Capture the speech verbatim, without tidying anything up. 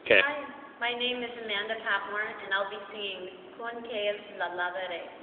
Okay. Hi, my name is Amanda Patmore, and I'll be singing ConQueRecitalHall dot three G P.